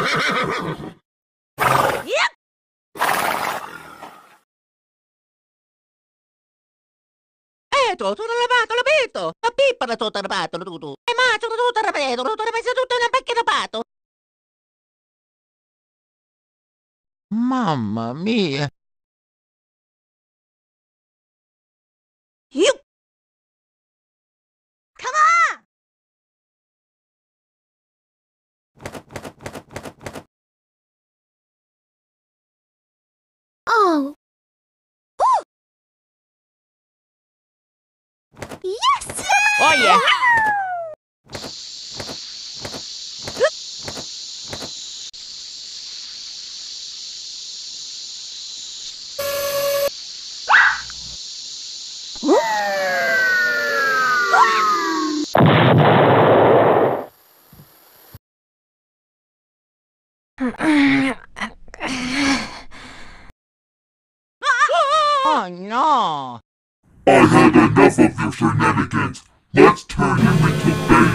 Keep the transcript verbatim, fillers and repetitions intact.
Yep. Eto, tutto lavato, l'abito! La pippa da tutto lavato, tutto! E mangio tutto lavato, tutto lavato, tutto nel becchio lavato! Mamma mia! You! Come on! Oh! Oh! Yes! Oh yeah! Oh no! I had enough of your shenanigans. Let's turn you into bait.